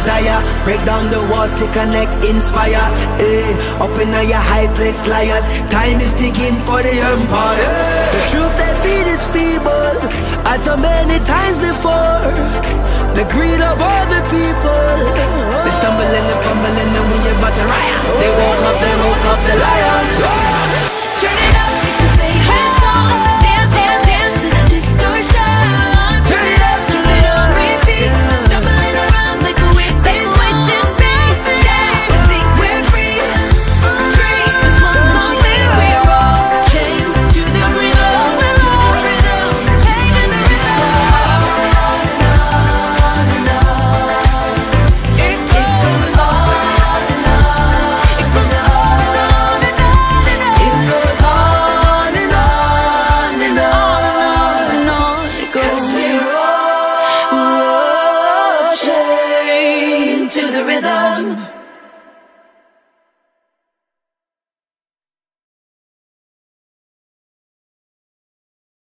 desire. Break down the walls to connect, inspire. Up in your high place, liars. Time is ticking for the empire. The truth they feed is feeble, as so many times before. The greed of all the people. They stumble and they fumble and we about to riot. They woke up the lions.